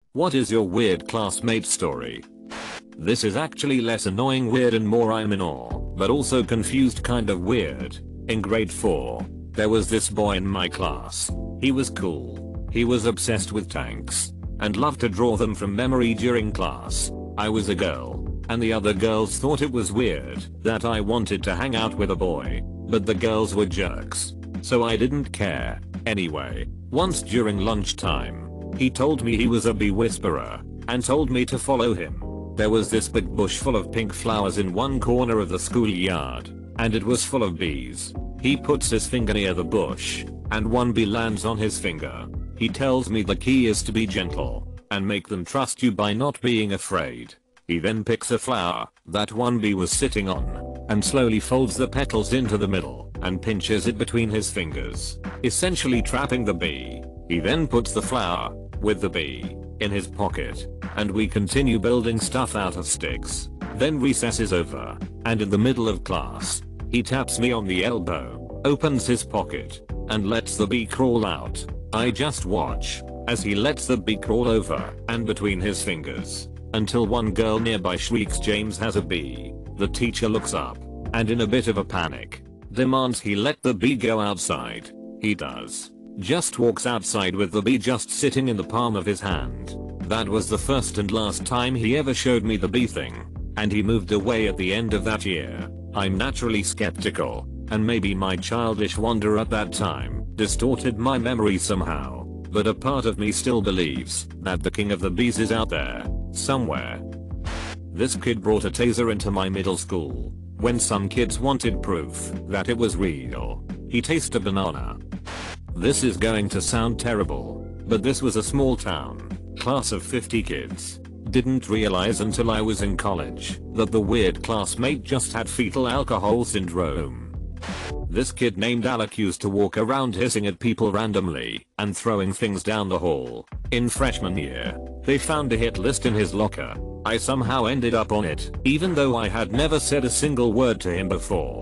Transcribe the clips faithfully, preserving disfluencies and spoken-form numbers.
What is your weird classmate story? This is actually less annoying weird and more I'm in awe, but also confused kind of weird. In grade four, there was this boy in my class. He was cool. He was obsessed with tanks and loved to draw them from memory during class. I was a girl, and the other girls thought it was weird that I wanted to hang out with a boy, but the girls were jerks, so I didn't care. Anyway, once during lunchtime, he told me he was a bee whisperer and told me to follow him. There was this big bush full of pink flowers in one corner of the schoolyard, and it was full of bees. He puts his finger near the bush, and one bee lands on his finger. He tells me the key is to be gentle and make them trust you by not being afraid. He then picks a flower that one bee was sitting on and slowly folds the petals into the middle and pinches it between his fingers, essentially trapping the bee. He then puts the flower with the bee in his pocket, and we continue building stuff out of sticks. Then recess is over, and in the middle of class, he taps me on the elbow, opens his pocket, and lets the bee crawl out. I just watch as he lets the bee crawl over and between his fingers until one girl nearby shrieks, "James has a bee." The teacher looks up and in a bit of a panic demands he let the bee go outside. He does. Just walks outside with the bee just sitting in the palm of his hand. That was the first and last time he ever showed me the bee thing, and he moved away at the end of that year. I'm naturally skeptical, and maybe my childish wonder at that time distorted my memory somehow, but a part of me still believes that the king of the bees is out there, somewhere. This kid brought a taser into my middle school when some kids wanted proof that it was real. He tased a banana. This is going to sound terrible, but this was a small town, class of fifty kids. Didn't realize until I was in college that the weird classmate just had fetal alcohol syndrome. This kid named Alec used to walk around hissing at people randomly and throwing things down the hall. In freshman year, they found a hit list in his locker. I somehow ended up on it, even though I had never said a single word to him before.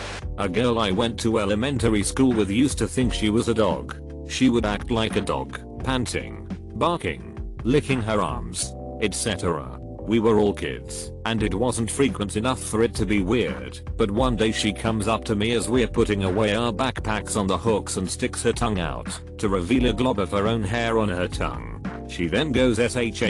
A girl I went to elementary school with used to think she was a dog. She would act like a dog, panting, barking, licking her arms, et cetera. We were all kids, and it wasn't frequent enough for it to be weird, but one day she comes up to me as we're putting away our backpacks on the hooks and sticks her tongue out to reveal a glob of her own hair on her tongue. She then goes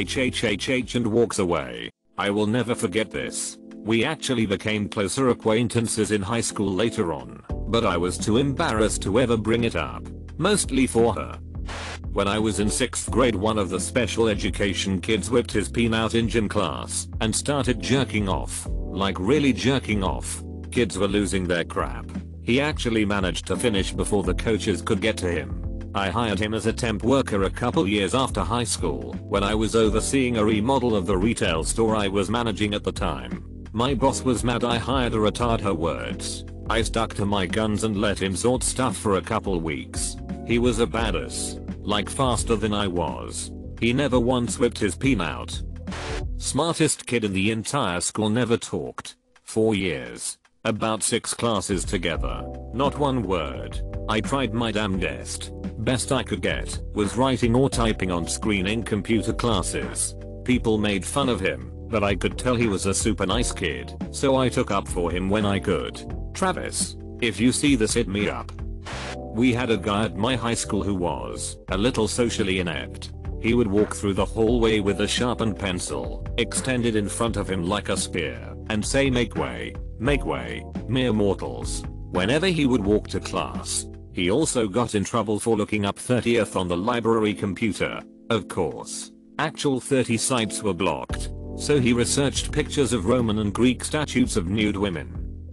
shhhhh and walks away. I will never forget this. We actually became closer acquaintances in high school later on, but I was too embarrassed to ever bring it up, mostly for her. When I was in sixth grade, one of the special education kids whipped his peen out in gym class and started jerking off, like really jerking off. Kids were losing their crap. He actually managed to finish before the coaches could get to him. I hired him as a temp worker a couple years after high school when I was overseeing a remodel of the retail store I was managing at the time. My boss was mad I hired a retard, her words. I stuck to my guns and let him sort stuff for a couple weeks. He was a badass. Like faster than I was. He never once whipped his peen out. Smartest kid in the entire school, never talked. Four years. About six classes together. Not one word. I tried my damnedest. Best I could get was writing or typing on screen in computer classes. People made fun of him, but I could tell he was a super nice kid, so I took up for him when I could. Travis, if you see this, hit me up. We had a guy at my high school who was a little socially inept. He would walk through the hallway with a sharpened pencil extended in front of him like a spear and say, "Make way, make way, mere mortals," whenever he would walk to class. He also got in trouble for looking up thirtieth on the library computer. Of course, actual thirty sites were blocked, so he researched pictures of Roman and Greek statues of nude women.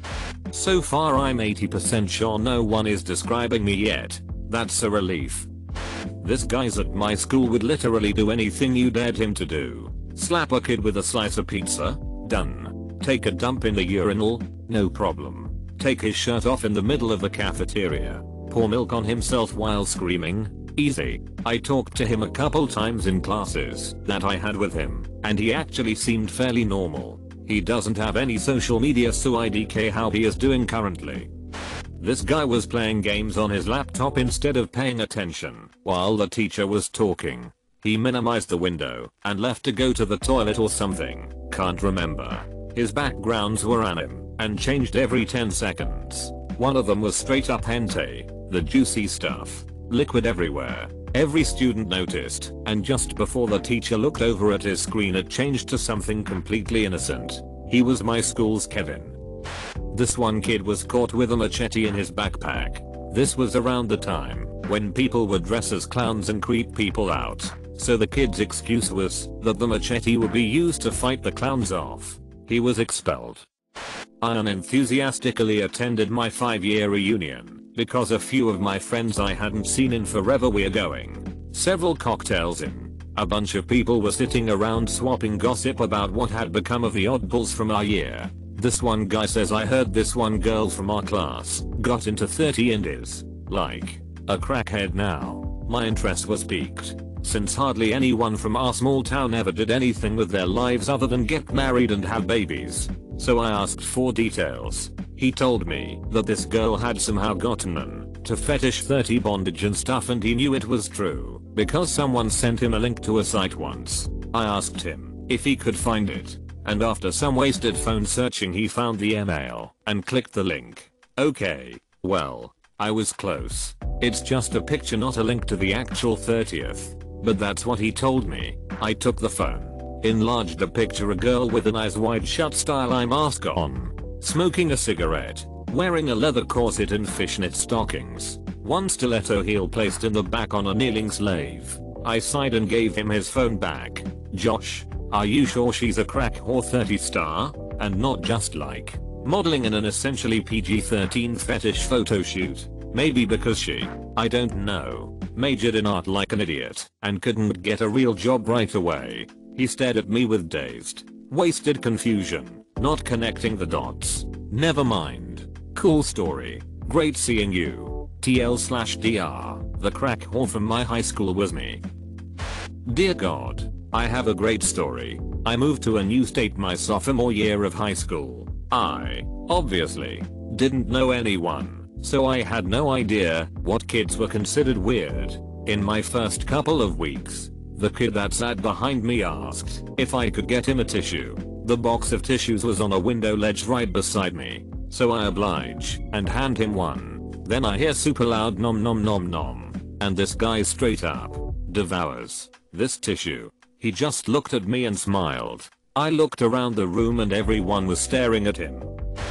So far I'm eighty percent sure no one is describing me yet. That's a relief. This guy's at my school would literally do anything you dared him to do. Slap a kid with a slice of pizza? Done. Take a dump in the urinal? No problem. Take his shirt off in the middle of the cafeteria? Pour milk on himself while screaming? Easy. I talked to him a couple times in classes that I had with him, and he actually seemed fairly normal. He doesn't have any social media, so I D K how he is doing currently. This guy was playing games on his laptop instead of paying attention while the teacher was talking. He minimized the window and left to go to the toilet or something, can't remember. His backgrounds were anime and changed every ten seconds. One of them was straight up hentai, the juicy stuff, liquid everywhere. Every student noticed, and just before the teacher looked over at his screen it changed to something completely innocent. He was my school's Kevin. This one kid was caught with a machete in his backpack. This was around the time when people would dress as clowns and creep people out. So the kid's excuse was that the machete would be used to fight the clowns off. He was expelled. I unenthusiastically attended my five year reunion because a few of my friends I hadn't seen in forever were going. Several cocktails in, a bunch of people were sitting around swapping gossip about what had become of the oddballs from our year. This one guy says I heard this one girl from our class got into thirty indies. Like, a crackhead now. My interest was piqued, since hardly anyone from our small town ever did anything with their lives other than get married and have babies. So I asked for details. He told me that this girl had somehow gotten into fetish thirty bondage and stuff, and he knew it was true because someone sent him a link to a site once. I asked him if he could find it, and after some wasted phone searching he found the email and clicked the link. Okay, well, I was close. It's just a picture, not a link to the actual thirtieth. But that's what he told me. I took the phone, enlarged the picture, a girl with an eyes wide shut style eye mask on, smoking a cigarette, wearing a leather corset and fishnet stockings, one stiletto heel placed in the back on a kneeling slave. I sighed and gave him his phone back. Josh, are you sure she's a crack whore thirty star, and not just like modeling in an essentially P G thirteen fetish photo shoot? Maybe because she, I don't know, majored in art like an idiot and couldn't get a real job right away. He stared at me with dazed, wasted confusion, not connecting the dots. Never mind. Cool story. Great seeing you. T L slash D R. The crack whore from my high school was me. Dear God, I have a great story. I moved to a new state my sophomore year of high school. I, obviously, didn't know anyone. So I had no idea what kids were considered weird. In my first couple of weeks, the kid that sat behind me asked if I could get him a tissue. The box of tissues was on a window ledge right beside me, so I oblige and hand him one. Then I hear super loud nom nom nom nom, and this guy straight up devours this tissue. He just looked at me and smiled. I looked around the room and everyone was staring at him.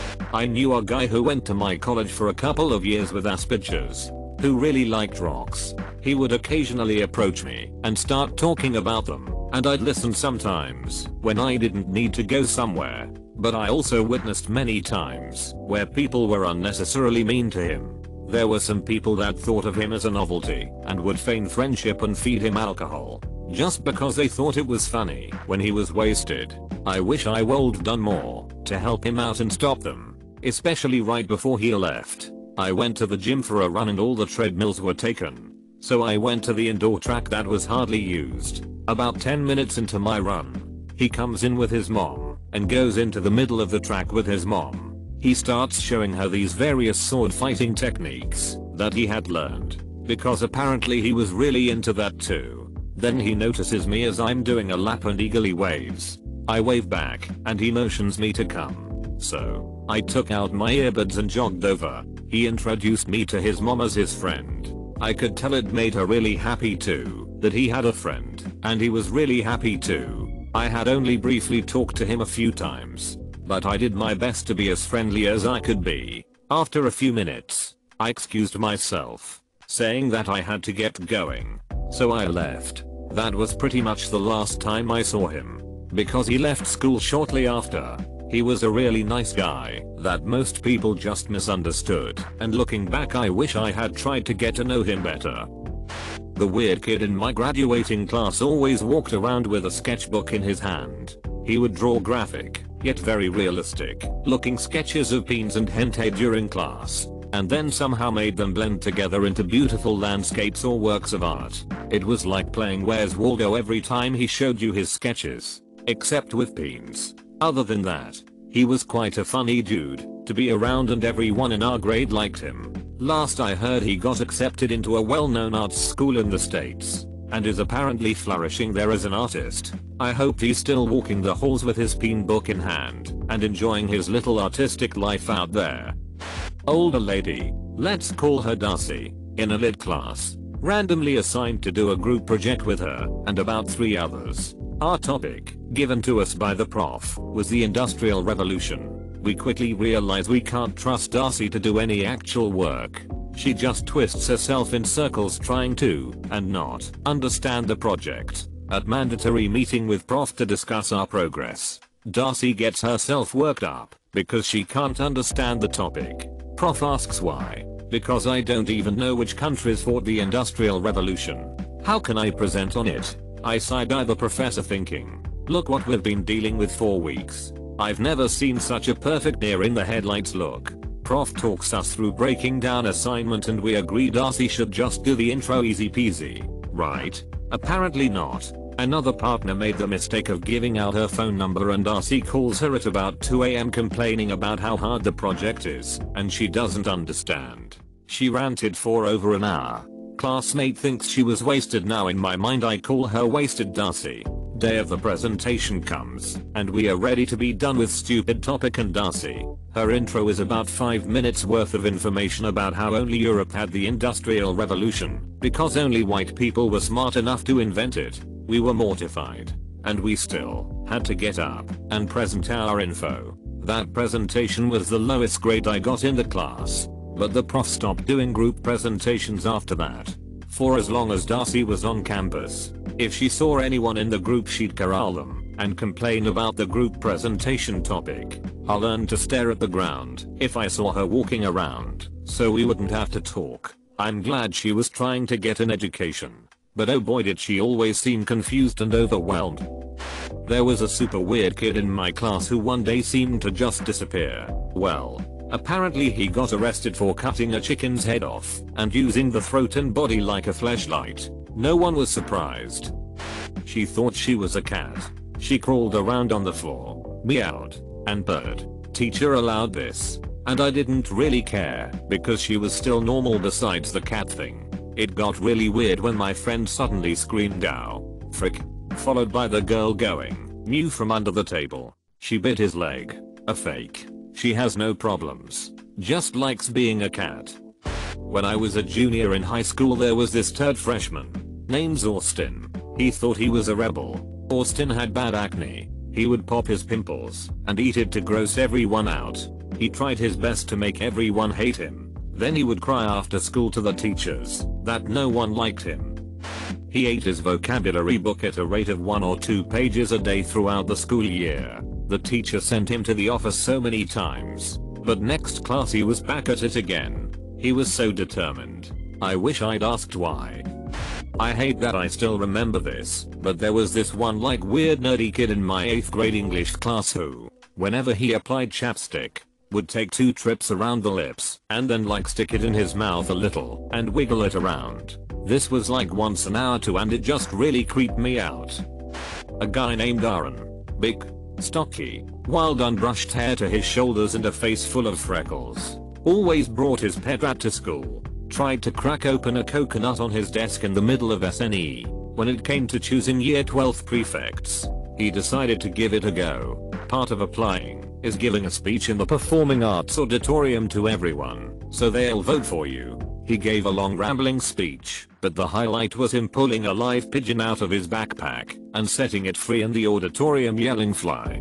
I knew a guy who went to my college for a couple of years with Asperger's, who really liked rocks. He would occasionally approach me and start talking about them, and I'd listen sometimes when I didn't need to go somewhere. But I also witnessed many times where people were unnecessarily mean to him. There were some people that thought of him as a novelty and would feign friendship and feed him alcohol just because they thought it was funny when he was wasted. I wish I would done more to help him out and stop them, especially right before he left. I went to the gym for a run and all the treadmills were taken. So I went to the indoor track that was hardly used. About ten minutes into my run, he comes in with his mom and goes into the middle of the track with his mom. He starts showing her these various sword fighting techniques that he had learned, because apparently he was really into that too. Then he notices me as I'm doing a lap and eagerly waves. I wave back and he motions me to come. So I took out my earbuds and jogged over. He introduced me to his mom as his friend. I could tell it made her really happy too, that he had a friend, and he was really happy too. I had only briefly talked to him a few times, but I did my best to be as friendly as I could be. After a few minutes, I excused myself, saying that I had to get going. So I left. That was pretty much the last time I saw him, because he left school shortly after. He was a really nice guy that most people just misunderstood, and looking back I wish I had tried to get to know him better. The weird kid in my graduating class always walked around with a sketchbook in his hand. He would draw graphic, yet very realistic, looking sketches of peens and hentai during class, and then somehow made them blend together into beautiful landscapes or works of art. It was like playing Where's Waldo every time he showed you his sketches, except with peens. Other than that, he was quite a funny dude to be around and everyone in our grade liked him. Last I heard he got accepted into a well-known arts school in the States, and is apparently flourishing there as an artist. I hope he's still walking the halls with his peen book in hand and enjoying his little artistic life out there. Older lady, let's call her Darcy, in a lit class, randomly assigned to do a group project with her and about three others. Our topic, given to us by the prof, was the Industrial Revolution. We quickly realize we can't trust Darcy to do any actual work. She just twists herself in circles trying to, and not, understand the project. At mandatory meeting with prof to discuss our progress, Darcy gets herself worked up because she can't understand the topic. Prof asks why. Because I don't even know which countries fought the Industrial Revolution. How can I present on it? I side-eye the professor thinking, look what we've been dealing with for weeks. I've never seen such a perfect deer in the headlights look. Prof talks us through breaking down assignment and we agree Darcy should just do the intro easy peasy, right? Apparently not. Another partner made the mistake of giving out her phone number and Darcy calls her at about two a m complaining about how hard the project is and she doesn't understand. She ranted for over an hour. Classmate thinks she was wasted. Now in my mind I call her wasted Darcy. Day of the presentation comes and we are ready to be done with stupid topic and Darcy. Her intro is about five minutes worth of information about how only Europe had the Industrial Revolution because only white people were smart enough to invent it. We were mortified. And we still had to get up and present our info. That presentation was the lowest grade I got in the class. But the prof stopped doing group presentations after that. For as long as Darcy was on campus, if she saw anyone in the group she'd corral them and complain about the group presentation topic. I learned to stare at the ground if I saw her walking around, so we wouldn't have to talk. I'm glad she was trying to get an education. But oh boy did she always seem confused and overwhelmed. There was a super weird kid in my class who one day seemed to just disappear. Well, apparently he got arrested for cutting a chicken's head off and using the throat and body like a fleshlight. No one was surprised. She thought she was a cat. She crawled around on the floor, meowed, and purred. Teacher allowed this, and I didn't really care because she was still normal besides the cat thing. It got really weird when my friend suddenly screamed ow, frick, followed by the girl going, mew from under the table. She bit his leg. A fake. She has no problems. Just likes being a cat. When I was a junior in high school there was this third freshman. Name's Austin. He thought he was a rebel. Austin had bad acne. He would pop his pimples and eat it to gross everyone out. He tried his best to make everyone hate him. Then he would cry after school to the teachers that no one liked him. He ate his vocabulary book at a rate of one or two pages a day throughout the school year. The teacher sent him to the office so many times, but next class he was back at it again. He was so determined. I wish I'd asked why. I hate that I still remember this, but there was this one like weird nerdy kid in my eighth grade English class who, whenever he applied chapstick, would take two trips around the lips and then like stick it in his mouth a little and wiggle it around. This was like once an hour too and it just really creeped me out. A guy named Aaron. Big, stocky, wild unbrushed hair to his shoulders and a face full of freckles. Always brought his pet rat to school. Tried to crack open a coconut on his desk in the middle of S N E. When it came to choosing year twelve prefects, he decided to give it a go. Part of applying is giving a speech in the performing arts auditorium to everyone, so they'll vote for you. He gave a long rambling speech, but the highlight was him pulling a live pigeon out of his backpack and setting it free in the auditorium yelling fly.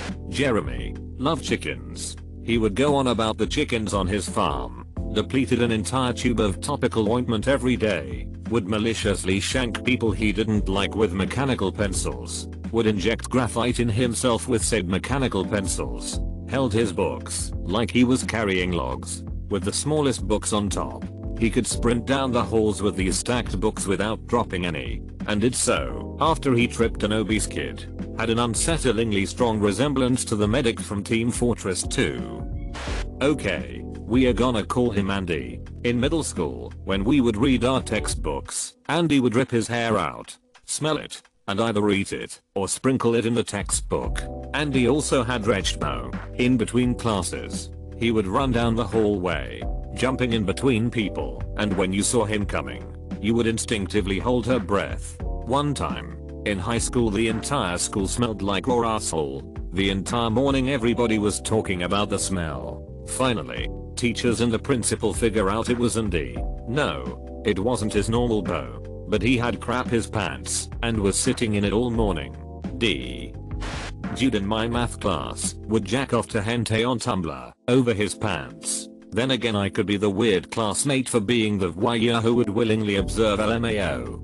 Jeremy loved chickens. He would go on about the chickens on his farm, depleted an entire tube of topical ointment every day, would maliciously shank people he didn't like with mechanical pencils, would inject graphite in himself with said mechanical pencils, held his books like he was carrying logs, with the smallest books on top. He could sprint down the halls with these stacked books without dropping any, and did so after he tripped an obese kid. Had an unsettlingly strong resemblance to the medic from Team Fortress two. Okay, we are gonna call him Andy. In middle school, when we would read our textbooks, Andy would rip his hair out, smell it, and either eat it or sprinkle it in the textbook. Andy also had retched mo. In between classes, he would run down the hallway, jumping in between people, and when you saw him coming, You would instinctively hold her breath. One time, in high school, the entire school smelled like your asshole. The entire morning everybody was talking about the smell. Finally, teachers and the principal figure out it was Andy. No, it wasn't his normal beau, but he had crap his pants and was sitting in it all morning. D. Dude in my math class would jack off to hentai on Tumblr over his pants. Then again, I could be the weird classmate for being the voyeur who would willingly observe L M A O.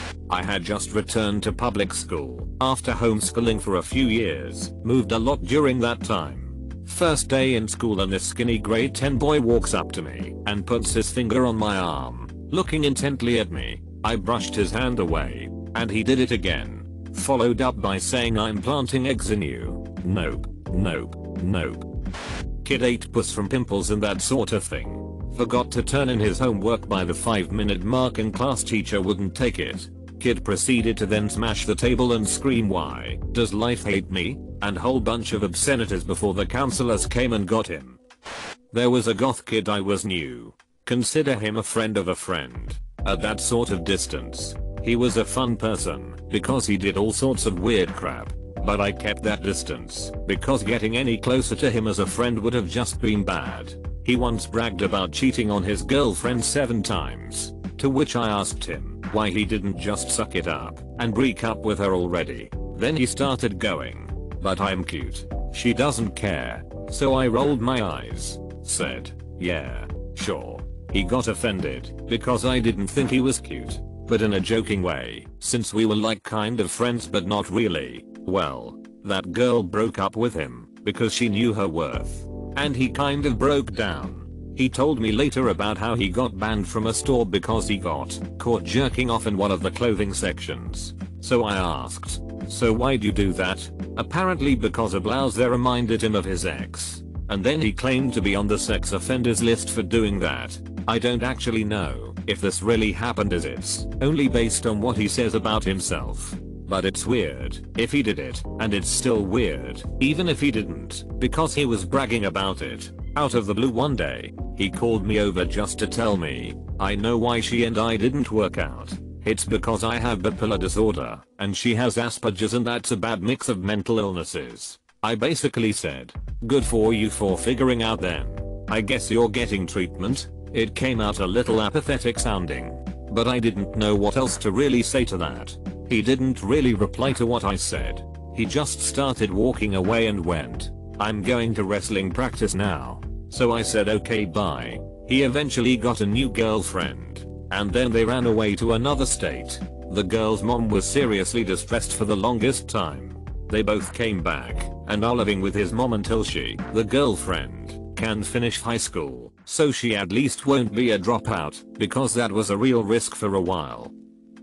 I had just returned to public school after homeschooling for a few years, moved a lot during that time. First day in school and this skinny grade ten boy walks up to me and puts his finger on my arm, looking intently at me. I brushed his hand away, and he did it again, followed up by saying, "I'm planting eggs in you." Nope, nope, nope. Kid ate puss from pimples and that sort of thing. Forgot to turn in his homework by the five minute mark and class teacher wouldn't take it. Kid proceeded to then smash the table and scream, "Why does life hate me?" and whole bunch of obscenities before the counselors came and got him. There was a goth kid I was new. Consider him a friend of a friend. At that sort of distance, he was a fun person because he did all sorts of weird crap. But I kept that distance because getting any closer to him as a friend would have just been bad. He once bragged about cheating on his girlfriend seven times, to which I asked him why he didn't just suck it up and break up with her already. Then he started going, "But I'm cute. She doesn't care." So I rolled my eyes, said, "Yeah, sure." He got offended because I didn't think he was cute, but in a joking way, since we were like kind of friends but not really. Well, that girl broke up with him because she knew her worth, and he kind of broke down. He told me later about how he got banned from a store because he got caught jerking off in one of the clothing sections. So I asked, "So why'd you do that?" Apparently because a blouse there reminded him of his ex. And then he claimed to be on the sex offenders list for doing that. I don't actually know if this really happened, as it's only based on what he says about himself. But it's weird if he did it, and it's still weird even if he didn't, because he was bragging about it. Out of the blue one day, he called me over just to tell me, "I know why she and I didn't work out. It's because I have bipolar disorder, and she has Asperger's, and that's a bad mix of mental illnesses." I basically said, "Good for you for figuring out then. I guess you're getting treatment." It came out a little apathetic sounding, but I didn't know what else to really say to that. He didn't really reply to what I said. He just started walking away and went, "I'm going to wrestling practice now." So I said, "Okay, bye." He eventually got a new girlfriend, and then they ran away to another state. The girl's mom was seriously distressed for the longest time. They both came back and are living with his mom until she, the girlfriend, can finish high school, so she at least won't be a dropout, because that was a real risk for a while.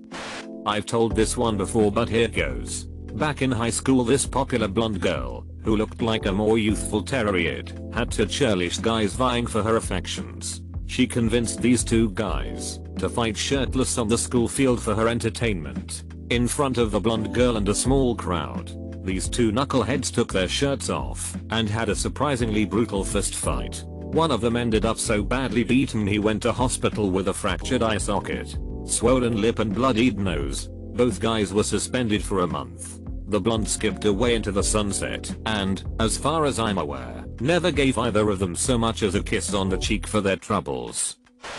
I've told this one before, but here goes. Back in high school, this popular blonde girl, who looked like a more youthful Terroriad, had two churlish guys vying for her affections. She convinced these two guys to fight shirtless on the school field for her entertainment, in front of the blonde girl and a small crowd. These two knuckleheads took their shirts off and had a surprisingly brutal fist fight. One of them ended up so badly beaten he went to hospital with a fractured eye socket, swollen lip and bloodied nose. Both guys were suspended for a month. The blonde skipped away into the sunset and, as far as I'm aware, never gave either of them so much as a kiss on the cheek for their troubles.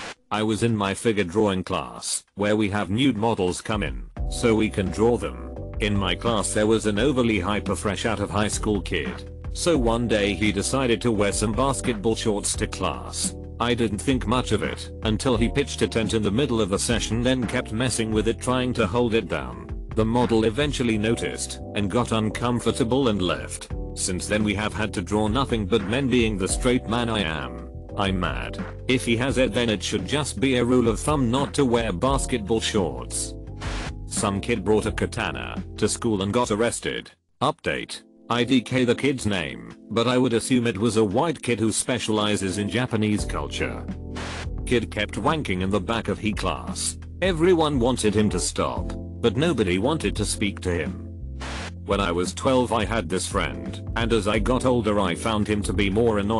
I was in my figure drawing class, where we have nude models come in, so we can draw them. In my class there was an overly hyper fresh out of high school kid. So one day he decided to wear some basketball shorts to class. I didn't think much of it until he pitched a tent in the middle of the session, then kept messing with it trying to hold it down. The model eventually noticed and got uncomfortable and left. Since then we have had to draw nothing but men, being the straight man I am. I'm mad. If he has it, then it should just be a rule of thumb not to wear basketball shorts. Some kid brought a katana to school and got arrested. Update. I D K the kid's name, but I would assume it was a white kid who specializes in Japanese culture. Kid kept wanking in the back of he class. Everyone wanted him to stop, but nobody wanted to speak to him. When I was twelve I had this friend, and as I got older I found him to be more annoying.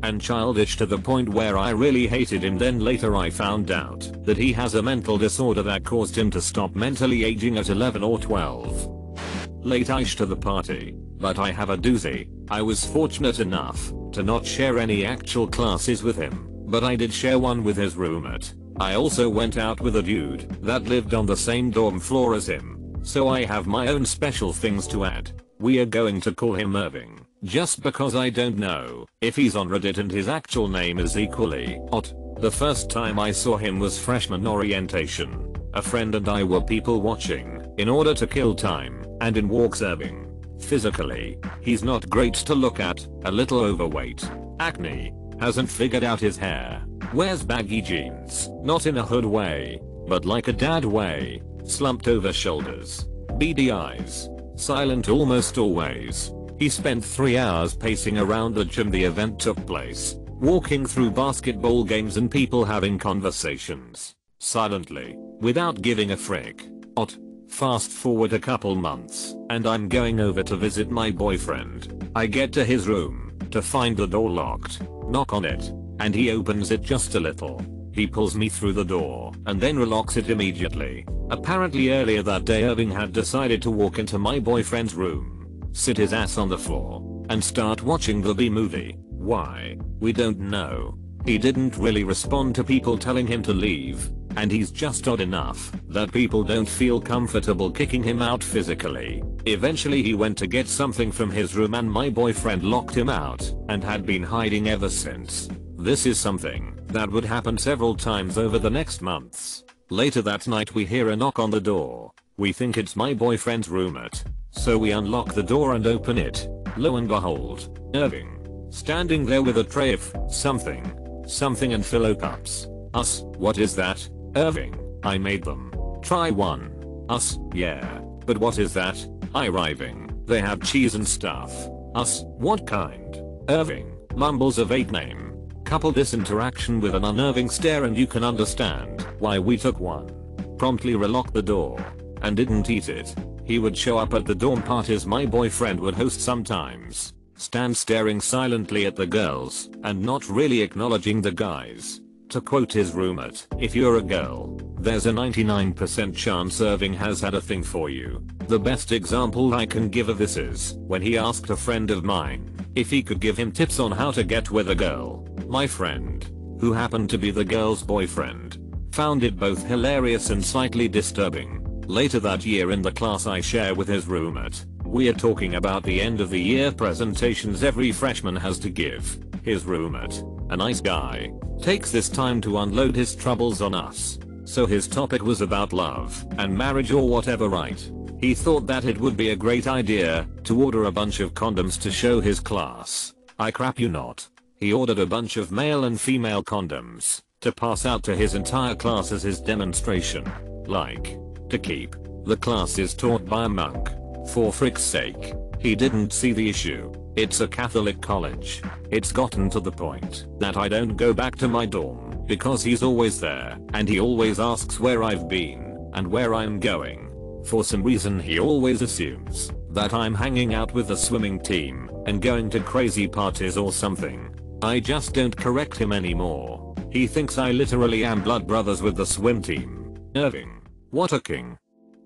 and childish to the point where I really hated him. Then later I found out that he has a mental disorder that caused him to stop mentally aging at eleven or twelve. Late-ish to the party, but I have a doozy. I was fortunate enough to not share any actual classes with him, but I did share one with his roommate. I also went out with a dude that lived on the same dorm floor as him, so I have my own special things to add. We are going to call him Irving, just because I don't know if he's on Reddit and his actual name is equally odd. The first time I saw him was freshman orientation. A friend and I were people watching in order to kill time, and in walks Irving. Physically, he's not great to look at, a little overweight, acne, hasn't figured out his hair, wears baggy jeans, not in a hood way, but like a dad way, slumped over shoulders, beady eyes, silent almost always. He spent three hours pacing around the gym the event took place, walking through basketball games and people having conversations, silently, without giving a frick. Odd. Fast forward a couple months, and I'm going over to visit my boyfriend. I get to his room to find the door locked, knock on it, and he opens it just a little. He pulls me through the door and then relocks it immediately. Apparently earlier that day Irving had decided to walk into my boyfriend's room, sit his ass on the floor, and start watching the B movie. Why? We don't know. He didn't really respond to people telling him to leave, and he's just odd enough that people don't feel comfortable kicking him out physically. Eventually he went to get something from his room and my boyfriend locked him out and had been hiding ever since. This is something that would happen several times over the next months. Later that night we hear a knock on the door. We think it's my boyfriend's roommate, so we unlock the door and open it. Lo and behold, Irving, standing there with a tray of something, something and fill cups. Us, what is that? Irving, I made them. Try one. Us, yeah. But what is that? Irving, they have cheese and stuff. Us, what kind? Irving, mumbles a vague name. Couple this interaction with an unnerving stare and you can understand why we took one. Promptly relocked the door and didn't eat it. He would show up at the dorm parties my boyfriend would host sometimes, stand staring silently at the girls and not really acknowledging the guys. To quote his roommate, if you're a girl, there's a ninety-nine percent chance Irving has had a thing for you. The best example I can give of this is when he asked a friend of mine if he could give him tips on how to get with a girl. My friend, who happened to be the girl's boyfriend, found it both hilarious and slightly disturbing. Later that year in the class I share with his roommate, we are talking about the end of the year presentations every freshman has to give. His roommate, a nice guy, takes this time to unload his troubles on us. So his topic was about love and marriage or whatever, right? He thought that it would be a great idea to order a bunch of condoms to show his class. I crap you not. He ordered a bunch of male and female condoms to pass out to his entire class as his demonstration. Like, to keep. The class is taught by a monk. For frick's sake. He didn't see the issue. It's a Catholic college. It's gotten to the point that I don't go back to my dorm because he's always there and he always asks where I've been and where I'm going. For some reason he always assumes that I'm hanging out with the swimming team and going to crazy parties or something. I just don't correct him anymore. He thinks I literally am blood brothers with the swim team. Irving, what a king.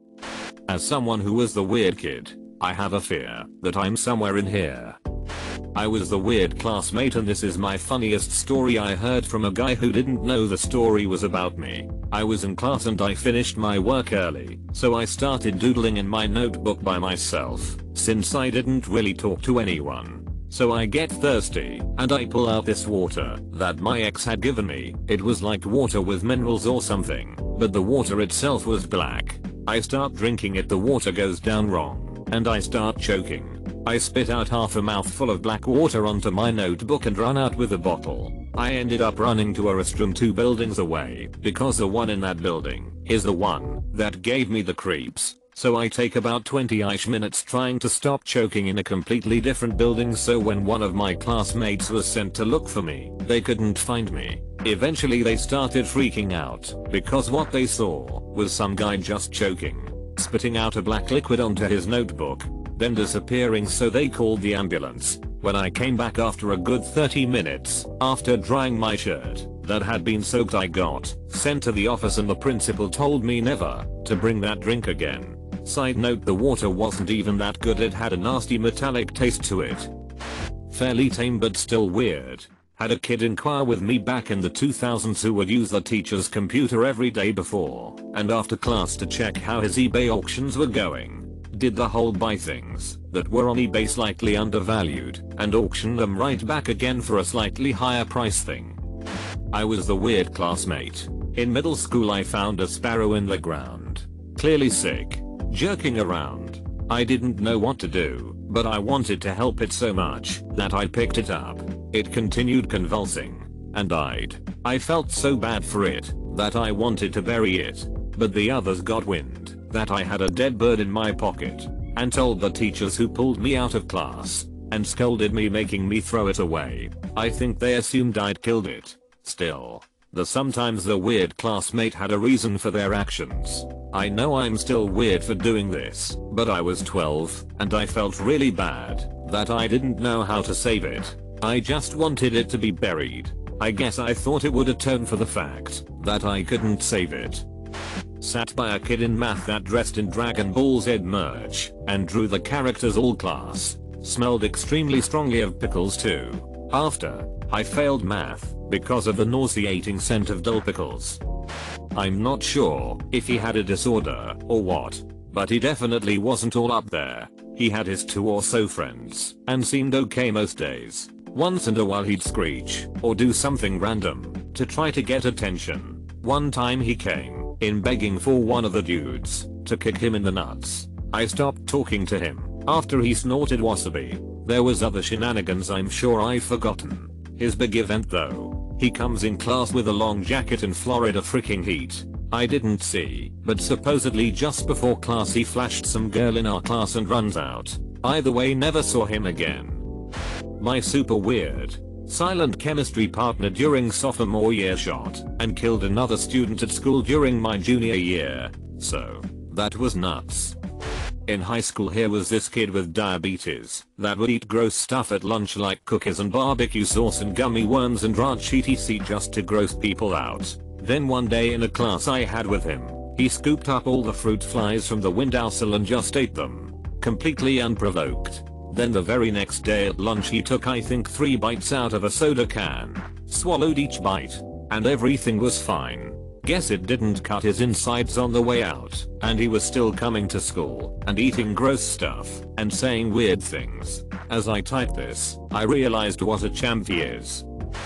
As someone who was the weird kid, I have a fear that I'm somewhere in here. I was the weird classmate and this is my funniest story I heard from a guy who didn't know the story was about me. I was in class and I finished my work early, so I started doodling in my notebook by myself, since I didn't really talk to anyone. So I get thirsty, and I pull out this water that my ex had given me. It was like water with minerals or something, but the water itself was black. I start drinking it, the water goes down wrong, and I start choking. I spit out half a mouthful of black water onto my notebook and run out with the bottle. I ended up running to a restroom two buildings away, because the one in that building is the one that gave me the creeps. So I take about twenty-ish minutes trying to stop choking in a completely different building, so when one of my classmates was sent to look for me, they couldn't find me. Eventually they started freaking out, because what they saw was some guy just choking, spitting out a black liquid onto his notebook, then disappearing, so they called the ambulance. When I came back after a good thirty minutes, after drying my shirt that had been soaked, I got sent to the office and the principal told me never to bring that drink again. Side note, the water wasn't even that good, it had a nasty metallic taste to it. Fairly tame but still weird. Had a kid inquire with me back in the two thousands who would use the teacher's computer every day before and after class to check how his eBay auctions were going. Did the whole buy things that were on eBay slightly undervalued and auction them right back again for a slightly higher price thing. I was the weird classmate. In middle school I found a sparrow in the ground. Clearly sick. Jerking around. I didn't know what to do, but I wanted to help it so much that I picked it up. It continued convulsing and died. I felt so bad for it that I wanted to bury it, but the others got wind that I had a dead bird in my pocket and told the teachers, who pulled me out of class and scolded me, making me throw it away. I think they assumed I'd killed it. Still, the sometimes the weird classmate had a reason for their actions. I know I'm still weird for doing this, but I was twelve and I felt really bad that I didn't know how to save it. I just wanted it to be buried. I guess I thought it would atone for the fact that I couldn't save it. Sat by a kid in math that dressed in Dragon Ball Z merch and drew the characters all class. Smelled extremely strongly of pickles too. After, I failed math because of the nauseating scent of dill pickles. I'm not sure if he had a disorder or what, but he definitely wasn't all up there. He had his two or so friends and seemed okay most days. Once in a while he'd screech or do something random to try to get attention. One time he came in begging for one of the dudes to kick him in the nuts. I stopped talking to him after he snorted wasabi. There was other shenanigans I'm sure I've forgotten. His big event though, he comes in class with a long jacket in Florida freaking heat. I didn't see, but supposedly just before class he flashed some girl in our class and runs out. Either way, never saw him again. My super weird silent chemistry partner during sophomore year shot and killed another student at school during my junior year. So, that was nuts. In high school here was this kid with diabetes that would eat gross stuff at lunch like cookies and barbecue sauce and gummy worms and ranch et cetera just to gross people out. Then one day in a class I had with him, he scooped up all the fruit flies from the windowsill and just ate them, completely unprovoked. Then the very next day at lunch he took I think three bites out of a soda can, swallowed each bite, and everything was fine. Guess it didn't cut his insides on the way out, and he was still coming to school and eating gross stuff and saying weird things. As I typed this, I realized what a champ he is.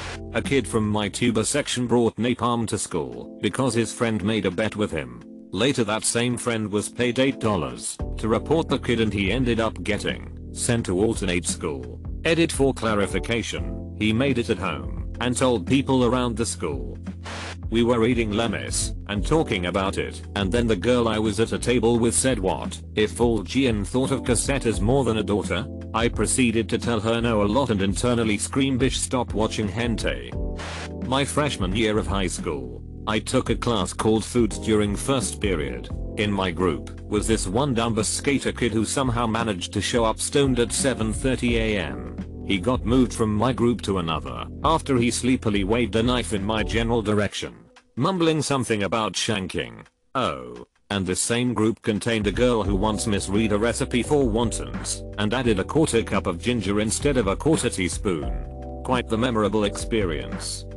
A kid from my tuber section brought napalm to school because his friend made a bet with him. Later that same friend was paid eight dollars to report the kid and he ended up getting sent to alternate school. Edit for clarification, he made it at home and told people around the school. We were eating lemmis and talking about it, and then the girl I was at a table with said, "What if all Gian thought of Cassette as more than a daughter?" I proceeded to tell her no a lot and internally scream, "Bish, stop watching hentai." My freshman year of high school, I took a class called Foods during first period. In my group was this one dumb skater kid who somehow managed to show up stoned at seven thirty a m He got moved from my group to another after he sleepily waved a knife in my general direction, mumbling something about shanking. Oh, and this same group contained a girl who once misread a recipe for wontons and added a quarter cup of ginger instead of a quarter teaspoon. Quite the memorable experience.